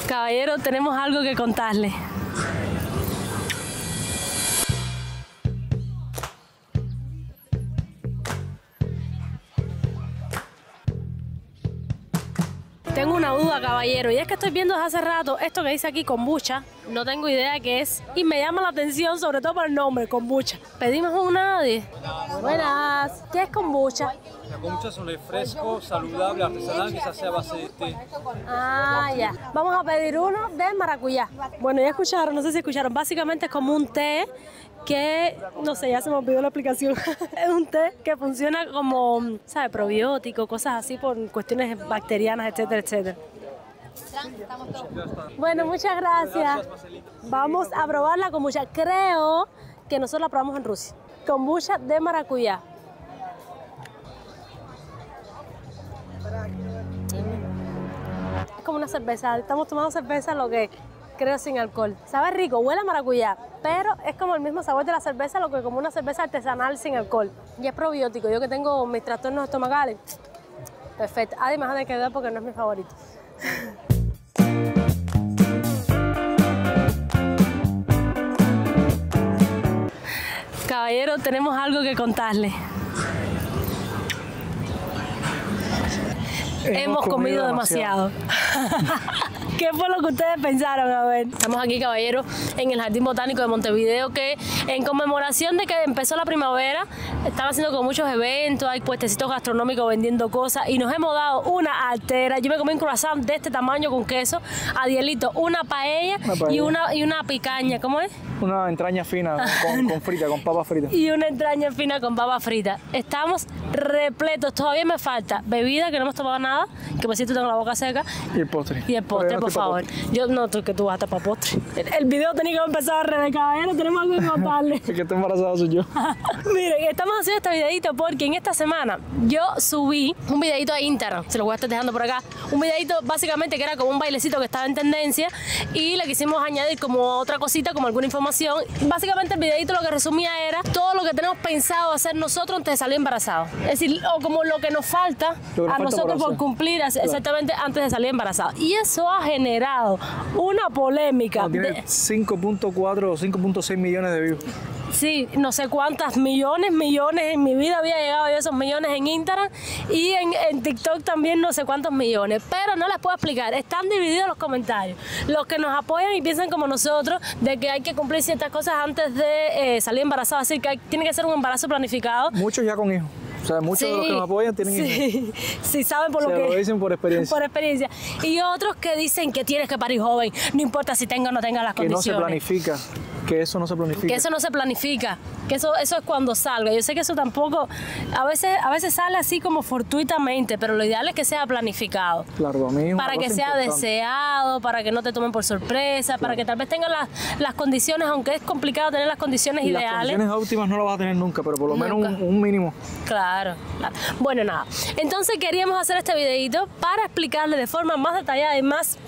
Caballero, tenemos algo que contarle. Tengo una duda, caballero, y es que estoy viendo desde hace rato esto que dice aquí kombucha. No tengo idea qué es y me llama la atención, sobre todo por el nombre, kombucha. Pedimos una de... Buenas. ¿Qué es kombucha? La kombucha es un refresco saludable artesanal que se hace a base de té. Ah, ya. Vamos a pedir uno de maracuyá. Bueno, ya escucharon, no sé si escucharon. Básicamente es como un té que, no sé, ya se me olvidó la explicación. Es un té que funciona como, ¿sabes? Probiótico, cosas así por cuestiones bacterianas, etcétera, etcétera. Bueno, muchas gracias. Vamos a probar la kombucha. Creo que nosotros la probamos en Rusia. Kombucha de maracuyá. Es como una cerveza. Estamos tomando cerveza, lo que creo sin alcohol. Sabe rico, huele a maracuyá, pero es como el mismo sabor de la cerveza, lo que como una cerveza artesanal sin alcohol. Y es probiótico. Yo que tengo mis trastornos estomacales. Perfecto. Además de quedar porque no es mi favorito. Caballero, tenemos algo que contarle. Hemos comido demasiado. ¿Qué fue lo que ustedes pensaron? A ver. Estamos aquí, caballero, en el Jardín Botánico de Montevideo, que en conmemoración de que empezó la primavera, están haciendo con muchos eventos, hay puestecitos gastronómicos vendiendo cosas y nos hemos dado una altera. Yo me comí un croissant de este tamaño con queso, Adielito, una paella. Y una picaña, ¿cómo es? Una entraña fina con frita, con papas fritas. Y una entraña fina con papas fritas. Estamos repletos, todavía me falta bebida, que no hemos tomado nada, que por cierto tengo la boca seca. Y el postre. Y el postre, por favor. Yo no, que tú vas a estar para postre. El video tenía que haber empezado al revés, caballero, tenemos algo que contarle. El que está embarazado soy yo. Miren, estamos haciendo este videito porque en esta semana yo subí un videito a Instagram, se lo voy a estar dejando por acá, un videito básicamente que era como un bailecito que estaba en tendencia y le quisimos añadir como otra cosita, como alguna información. Básicamente el videito lo que resumía era todo lo que tenemos pensado hacer nosotros antes de salir embarazados. Es decir, o como lo que nos falta a nosotros por cumplir exactamente antes de salir embarazados. Y eso ha generado una polémica. No, tiene 5.4 o 5.6 millones de views. Sí, no sé cuántas millones, en mi vida había llegado yo a esos millones en Instagram y en TikTok también no sé cuántos millones, pero no les puedo explicar, están divididos los comentarios, los que nos apoyan y piensan como nosotros de que hay que cumplir ciertas cosas antes de salir embarazado, así que tiene que ser un embarazo planificado. Muchos ya con hijos. O sea, muchos de los que nos apoyan tienen hijos. Sí, saben por lo que... lo dicen por experiencia. Por experiencia. Y otros que dicen que tienes que parir joven, no importa si tenga o no tenga las condiciones. Que no se planifica. Que eso no se planifica. Que eso no se planifica. Que eso es cuando salga. Yo sé que eso tampoco... A veces sale así como fortuitamente, pero lo ideal es que sea planificado. Claro, a mí para que sea deseado, para que no te tomen por sorpresa, claro, para que tal vez tengan las condiciones, aunque es complicado tener las condiciones ideales. Las condiciones óptimas no las vas a tener nunca, pero por lo menos un mínimo. Claro. Bueno, nada. Entonces queríamos hacer este videito para explicarle de forma más detallada y más...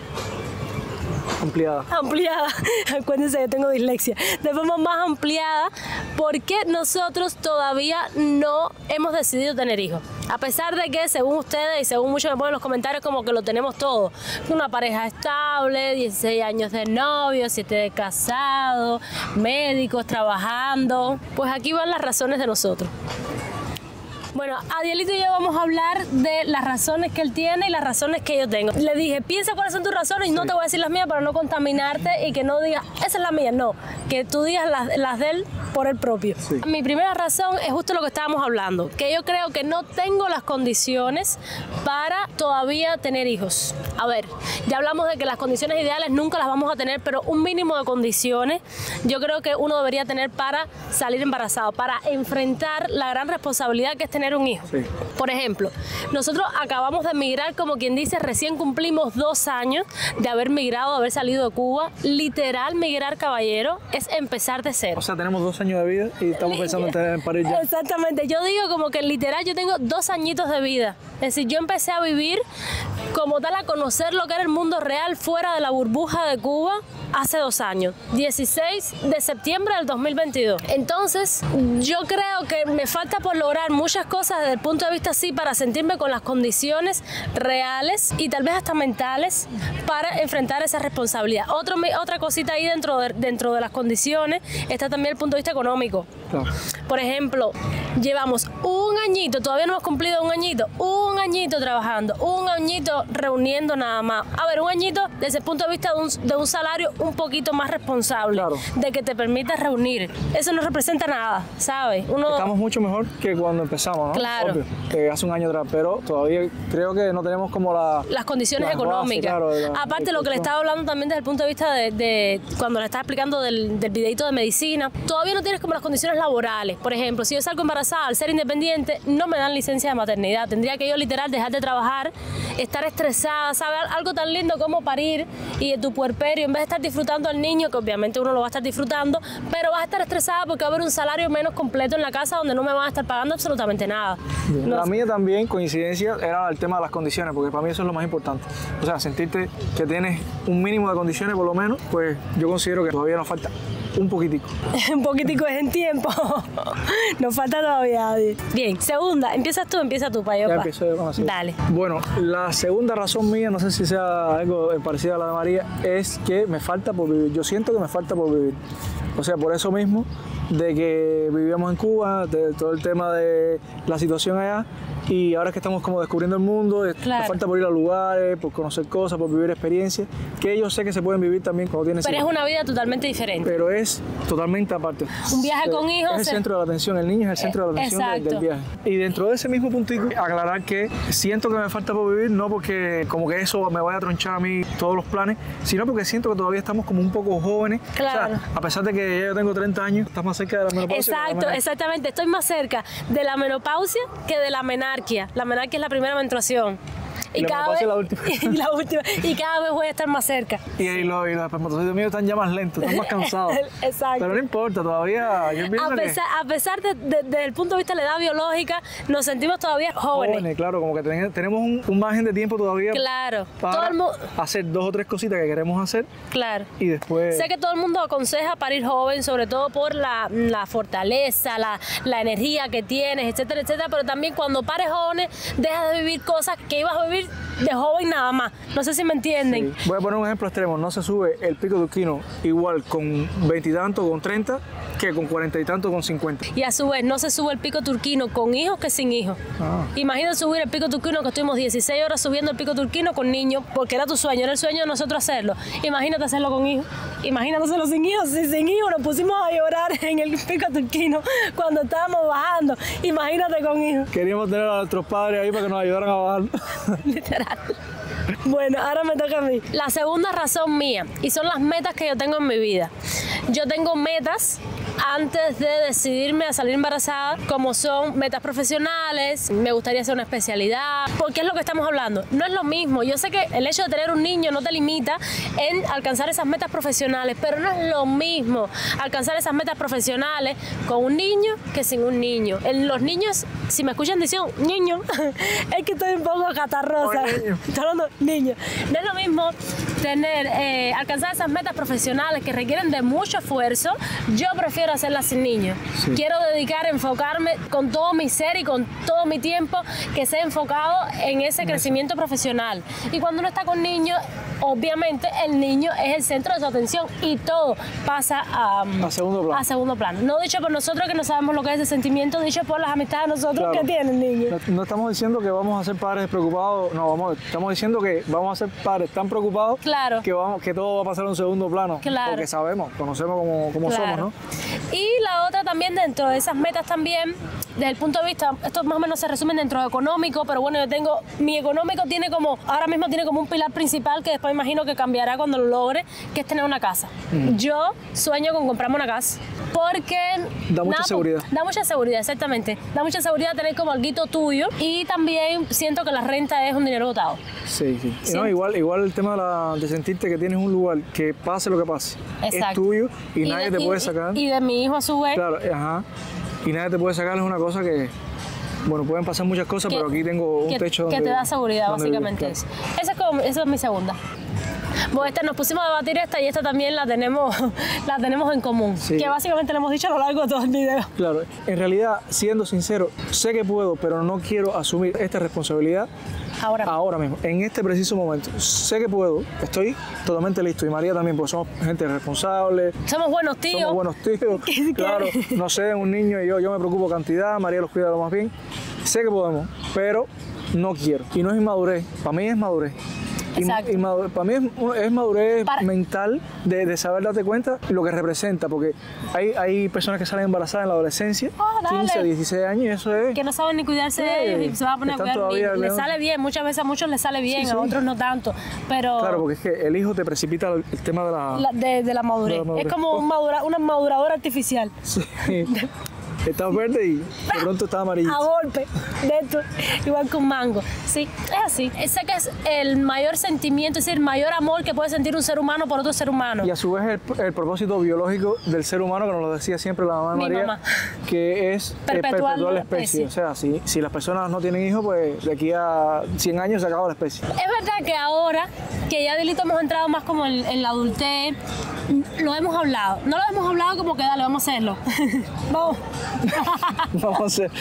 ampliada. Acuérdense que tengo dislexia. De forma más ampliada, porque nosotros todavía no hemos decidido tener hijos. A pesar de que, según ustedes y según muchos me ponen en los comentarios, como que lo tenemos todo. Una pareja estable, 16 años de novio, 7 de casado, médicos, trabajando. Pues aquí van las razones de nosotros. Bueno, Adielito y yo vamos a hablar de las razones que él tiene y las razones que yo tengo. Le dije, piensa cuáles son tus razones y no te voy a decir las mías para no contaminarte y que no digas, esa es la mía, no, que tú digas las de él por él propio. Sí. Mi primera razón es justo lo que estábamos hablando, que yo creo que no tengo las condiciones para todavía tener hijos. A ver, ya hablamos de que las condiciones ideales nunca las vamos a tener, pero un mínimo de condiciones yo creo que uno debería tener para salir embarazado, para enfrentar la gran responsabilidad que es tener un hijo. Sí. Por ejemplo, nosotros acabamos de emigrar, como quien dice, recién cumplimos 2 años de haber migrado, de haber salido de Cuba. Literal, migrar, caballero, es empezar de cero. O sea, tenemos 2 años de vida y estamos pensando en tener parir ya. Exactamente, yo digo como que literal yo tengo 2 añitos de vida. Es decir, yo empecé a vivir como tal, a conocer lo que era el mundo real fuera de la burbuja de Cuba hace 2 años, 16 de septiembre del 2022. Entonces, yo creo que me falta por lograr muchas cosas desde el punto de vista así para sentirme con las condiciones reales y tal vez hasta mentales para enfrentar esa responsabilidad. Otra cosita ahí dentro de las condiciones está también el punto de vista económico. Claro. Por ejemplo, llevamos un añito, todavía no hemos cumplido un añito trabajando, un añito reuniendo nada más. A ver, un añito desde el punto de vista de un salario un poquito más responsable, claro, de que te permita reunir. Eso no representa nada, ¿sabes? Estamos mucho mejor que cuando empezamos, ¿no? Claro. Obvio, hace un año atrás, pero todavía creo que no tenemos como las condiciones económicas. Claro, aparte, lo que le estaba hablando también desde el punto de vista de cuando le estaba explicando del videito de medicina, todavía no tienes como las condiciones laborales. Por ejemplo, si yo salgo embarazada, al ser independiente, no me dan licencia de maternidad. Tendría que yo literal dejar de trabajar, estar estresada, ¿sabes? Algo tan lindo como parir y de tu puerperio, en vez de estar disfrutando al niño, que obviamente uno lo va a estar disfrutando, pero vas a estar estresada porque va a haber un salario menos completo en la casa donde no me van a estar pagando absolutamente nada. La mía también, coincidencia, era el tema de las condiciones, porque para mí eso es lo más importante. O sea, sentirte que tienes un mínimo de condiciones por lo menos, pues yo considero que todavía nos falta un poquitico. Un poquitico es en tiempo. Nos falta todavía. Bien, segunda, empieza tú, Payopa. Ya empiezo yo con la segunda. Dale. Bueno, la segunda razón mía, no sé si sea algo parecido a la de María, es que me falta por vivir. Yo siento que me falta por vivir. O sea, por eso mismo, de que vivíamos en Cuba, de todo el tema de la situación allá, y ahora es que estamos como descubriendo el mundo, claro, me falta por ir a lugares, por conocer cosas, por vivir experiencias, que yo sé que se pueden vivir también cuando tienes hijos. Pero es una vida totalmente diferente. Pero es totalmente aparte. Un viaje con hijos. Es el centro de la atención, el niño es el centro de la atención del viaje. Y dentro de ese mismo puntito, aclarar que siento que me falta por vivir, no porque como que eso me vaya a tronchar a mí todos los planes, sino porque siento que todavía estamos como un poco jóvenes. Claro. O sea, a pesar de que yo tengo 30 años, estás más cerca de la menopausia. Exacto, exactamente. Estoy más cerca de la menopausia que de la menarquia. La menarquia es la primera menstruación. Y cada vez, la última. La última. Y cada vez voy a estar más cerca. Y los espermatozoides míos están ya más lentos, están más cansados. Exacto. Pero no importa, todavía yo pienso a pesar desde el punto de vista de la edad biológica, nos sentimos todavía jóvenes. Claro, como que tenemos un margen de tiempo todavía. Claro. Para hacer 2 o 3 cositas que queremos hacer. Claro. Y después... Sé que todo el mundo aconseja parir joven, sobre todo por la fortaleza, la energía que tienes, etcétera, etcétera. Pero también cuando pares jóvenes, dejas de vivir cosas que ibas a vivir de joven nada más. No sé si me entienden. Sí. Voy a poner un ejemplo extremo. No se sube el pico turquino igual con 20 y tanto, con 30, que con 40 y tanto, con 50. Y a su vez, no se sube el pico turquino con hijos que sin hijos. Imagina subir el pico turquino, que estuvimos 16 horas subiendo el pico turquino con niños, porque era tu sueño, era el sueño de nosotros hacerlo. Imagínate hacerlo con hijos. Imagínate hacerlo sin hijos. Si sin hijos nos pusimos a llorar en el pico turquino cuando estábamos bajando. Imagínate con hijos. Queríamos tener a nuestros padres ahí para que nos ayudaran a bajar. Literal. Bueno, ahora me toca a mí. La segunda razón mía, y son las metas que yo tengo en mi vida. Yo tengo metas antes de decidirme a salir embarazada, como son metas profesionales, me gustaría hacer una especialidad, porque es lo que estamos hablando. No es lo mismo. Yo sé que el hecho de tener un niño no te limita en alcanzar esas metas profesionales, pero no es lo mismo alcanzar esas metas profesionales con un niño que sin un niño. Los niños, si me escuchan diciendo niño, es que estoy un poco catarrosa. Estoy hablando niño. No es lo mismo alcanzar esas metas profesionales que requieren de mucho esfuerzo. Yo prefiero hacerlas sin niños. Sí. Quiero enfocarme con todo mi ser y con todo mi tiempo que sea enfocado en ese crecimiento profesional. Y cuando uno está con niños, obviamente el niño es el centro de su atención y todo pasa a segundo plano. No dicho por nosotros que no sabemos lo que es ese sentimiento, dicho por las amistades de nosotros, claro, que tiene el niño. No estamos diciendo que vamos a ser padres preocupados, no, estamos diciendo que vamos a ser padres tan preocupados, claro, que todo va a pasar a un segundo plano, claro, porque conocemos cómo claro somos, ¿no? Y la otra también, dentro de esas metas también, desde el punto de vista, esto más o menos se resume dentro de económico, pero bueno, mi económico ahora mismo tiene como un pilar principal que después imagino que cambiará cuando lo logre, que es tener una casa. Yo sueño con comprarme una casa, porque da mucha seguridad. Da mucha seguridad, exactamente. Da mucha seguridad tener como alguito tuyo, y también siento que la renta es un dinero botado. Sí. ¿Sí? No, igual el tema de sentirte que tienes un lugar que pase lo que pase, exacto, es tuyo y nadie te puede sacar. Y de mi hijo a su vez. Claro, ajá. Y nadie te puede sacar, es una cosa que, bueno, pueden pasar muchas cosas, pero aquí tengo un techo que te da seguridad, básicamente. Claro. Esa es mi segunda. Bueno, nos pusimos a debatir esta y esta también la tenemos en común. Sí. Que básicamente lo hemos dicho a lo largo de todo el video. Claro, en realidad, siendo sincero, sé que puedo, pero no quiero asumir esta responsabilidad ahora mismo, en este preciso momento. Sé que puedo, estoy totalmente listo. Y María también, porque somos gente responsable. Somos buenos tíos. Somos buenos tíos. Claro, no sé, un niño y yo me preocupo cantidad, María los cuida lo más bien. Sé que podemos, pero no quiero. Y no es inmadurez, para mí es madurez. Exacto. Para mí es madurez mental de saber darte cuenta lo que representa, porque hay personas que salen embarazadas en la adolescencia, 15, 16 años, y eso es... Que no saben ni cuidarse de ellos y se van a poner a cuidar. Les sale bien, muchas veces a muchos les sale bien, a otros no tanto, pero... Claro, porque es que el hijo te precipita el tema de la madurez. Es como una maduradora artificial. Sí. Estaba verde y de pronto estaba amarillo. A golpe, de esto, igual que un mango. Sí, es así. Sé que es el mayor sentimiento, es decir, el mayor amor que puede sentir un ser humano por otro ser humano. Y a su vez el propósito biológico del ser humano, que nos lo decía siempre la mamá de María, que es perpetuar la especie. O sea, si las personas no tienen hijos, pues de aquí a 100 años se acaba la especie. Es verdad que ahora, que ya Dilito hemos entrado más como en la adultez, lo hemos hablado. No lo hemos hablado como que dale, vamos a hacerlo. Vamos. Vamos a hacer.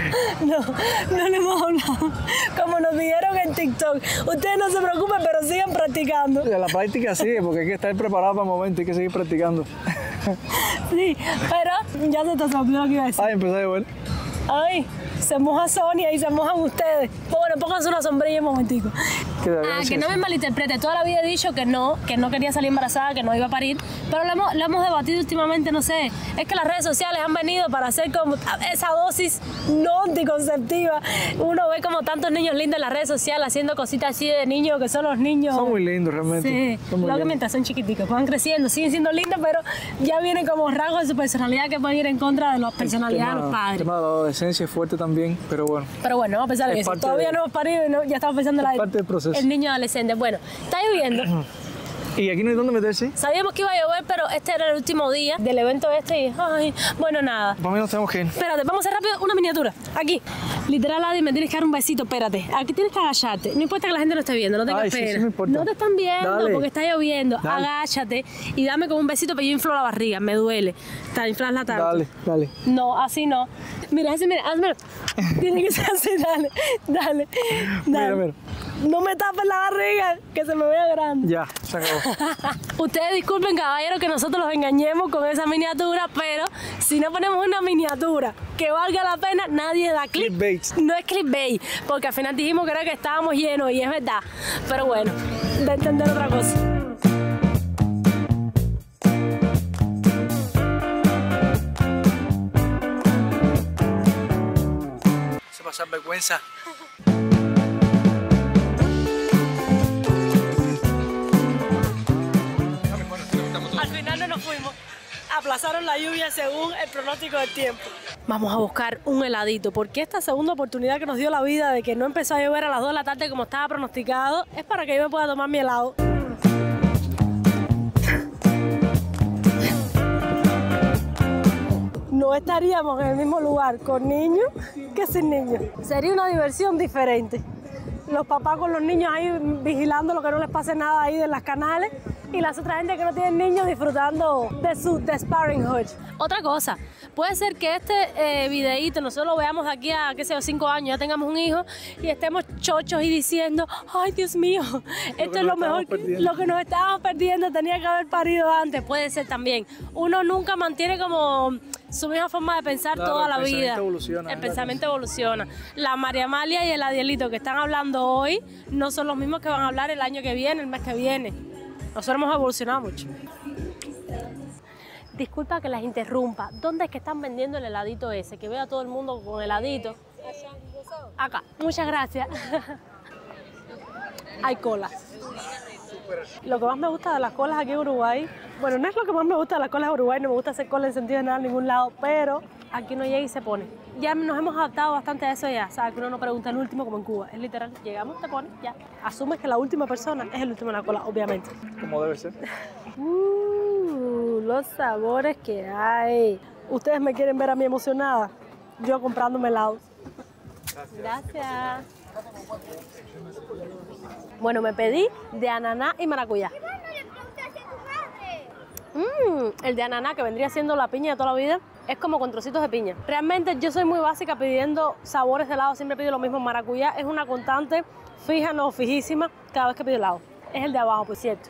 No lo hemos hablado. Como nos dijeron en TikTok. Ustedes no se preocupen, pero sigan practicando. La práctica sigue, porque hay que estar preparado para el momento, hay que seguir practicando. Sí, pero ya se te olvidó lo que iba a decir. Ay, empezó a llover. Ay, se moja Sonia y se mojan ustedes. Bueno, pónganse una sombrilla un momentico. Que no me malinterprete. Toda la vida he dicho que no quería salir embarazada, que no iba a parir. Pero lo hemos debatido últimamente, no sé. Es que las redes sociales han venido para hacer como esa dosis no anticonceptiva. Uno ve como tantos niños lindos en las redes sociales haciendo cositas así de niños, que son los niños. Son muy lindos realmente. Sí, lo que mientras son chiquiticos, van creciendo, siguen siendo lindos, pero ya vienen como rasgos de su personalidad que pueden ir en contra de la personalidad de los padres. El tema de la adolescencia es fuerte también, pero bueno. Pero bueno, vamos a pensar en eso. Todavía no hemos parido y ya estamos pensando en parte del proceso. El niño adolescente. Bueno, está lloviendo. Y aquí no hay dónde meterse. Sabíamos que iba a llover, pero este era el último día del evento y, bueno, nada. Para mí nos tenemos que ir. Espérate, vamos a hacer rápido una miniatura. Aquí. Literal, Adi, me tienes que dar un besito, espérate. Aquí tienes que agacharte. No importa que la gente no esté viendo, no tengas pena. Sí, no importa. No te están viendo. Dale. Porque está lloviendo. Dale. Agáchate y dame como un besito, pero yo inflo la barriga, me duele. Te inflas la tarde. Dale. No, así no. Mira, hazme. Tiene que ser así, dale. Mira. No me tapes la barriga, que se me vea grande. Ya, se acabó. Ustedes disculpen, caballeros, que nosotros los engañemos con esa miniatura, pero si no ponemos una miniatura que valga la pena, nadie da clic. Clickbait. No es clickbait, porque al final dijimos que era que estábamos llenos y es verdad. Pero bueno, de entender otra cosa. Se pasa vergüenza. Al final no nos fuimos. Aplazaron la lluvia según el pronóstico del tiempo. Vamos a buscar un heladito, porque esta segunda oportunidad que nos dio la vida de que no empezó a llover a las 2 de la tarde como estaba pronosticado, es para que yo me pueda tomar mi helado. No estaríamos en el mismo lugar con niños que sin niños. Sería una diversión diferente. Los papás con los niños ahí vigilando lo que no les pase nada ahí de las canales y las otras gente que no tienen niños disfrutando de su parenthood. Otra cosa, puede ser que este videíto nosotros lo veamos de aquí a, qué sé yo, 5 años, ya tengamos un hijo y estemos chochos y diciendo, ay Dios mío, esto es lo mejor, lo que nos estábamos perdiendo, tenía que haber parido antes. Puede ser también. Uno nunca mantiene como su misma forma de pensar toda la vida. El pensamiento evoluciona. La María Amalia y el Adielito que están hablando hoy no son los mismos que van a hablar el año que viene, el mes que viene. Nosotros hemos evolucionado mucho. Disculpa que las interrumpa. ¿Dónde es que están vendiendo el heladito ese? Que veo a todo el mundo con heladito. Acá. Muchas gracias. Hay colas. Lo que más me gusta de las colas aquí en Uruguay, bueno, no es lo que más me gusta de las colas de Uruguay, no me gusta hacer cola en sentido de nada en ningún lado, pero aquí no llega y se pone. Ya nos hemos adaptado bastante a eso ya, ¿sabes? Que uno no pregunta el último como en Cuba, es literal, llegamos, te pones, ya. Asumes que la última persona es el último en la cola, obviamente. Como debe ser. Los sabores que hay. ¿Ustedes me quieren ver a mí emocionada? Yo comprándome helado. Gracias. Bueno, me pedí de ananá y maracuyá. El de ananá, que vendría siendo la piña de toda la vida, es como con trocitos de piña. Realmente yo soy muy básica pidiendo sabores de helado, siempre pido lo mismo. Maracuyá es una constante, fija, no fijísima, cada vez que pido helado. Es el de abajo, por cierto.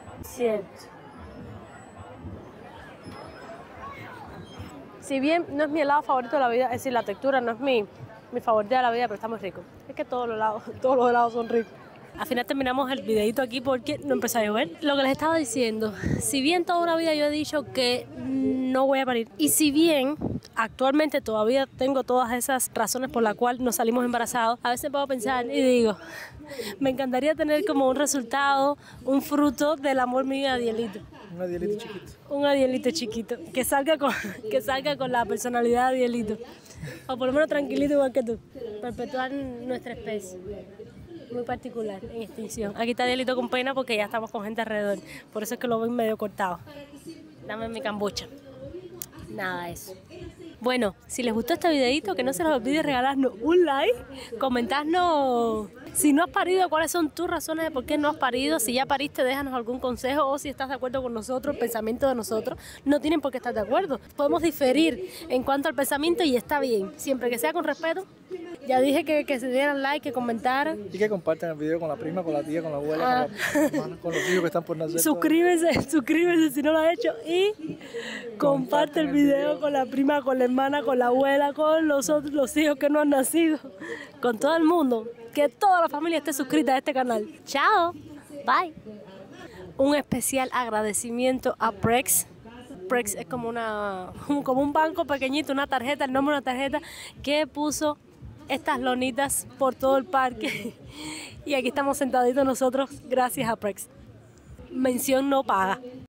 Si bien no es mi helado favorito de la vida, es decir, la textura no es mi favorita de la vida, pero está muy rico. Es que todos los helados son ricos. Al final terminamos el videito aquí porque no empezó a llover. Lo que les estaba diciendo, si bien toda una vida yo he dicho que no voy a parir, y si bien actualmente todavía tengo todas esas razones por las cuales nos salimos embarazados, a veces puedo pensar y digo, me encantaría tener como un resultado, un fruto del amor mío y Adielito. Un Adielito chiquito. Un Adielito chiquito, que salga con la personalidad de Adielito. O por lo menos tranquilito igual que tú. Perpetuar nuestra especie. Muy particular, en extinción. Aquí está Adielito con pena porque ya estamos con gente alrededor. Por eso es que lo ven medio cortado. Dame mi cambucha. Nada de eso. Bueno, si les gustó este videito, que no se les olvide regalarnos un like, comentarnos si no has parido, cuáles son tus razones de por qué no has parido. Si ya pariste, déjanos algún consejo, o si estás de acuerdo con nosotros, el pensamiento de nosotros. No tienen por qué estar de acuerdo. Podemos diferir en cuanto al pensamiento y está bien, siempre que sea con respeto. Ya dije que se dieran like, que comentaran. Y que compartan el video con la prima, con la tía, con la abuela, con la hermana, con los hijos que están por nacer. Suscríbete si no lo has hecho y comparte el video con la prima, con la hermana, con la abuela, con los hijos que no han nacido, con todo el mundo. Que toda la familia esté suscrita a este canal. Chao, bye. Un especial agradecimiento a Prex. Prex es como un banco pequeñito, una tarjeta, el nombre de una tarjeta que puso estas lonitas por todo el parque. Y aquí estamos sentaditos nosotros gracias a Prex. Mención no paga.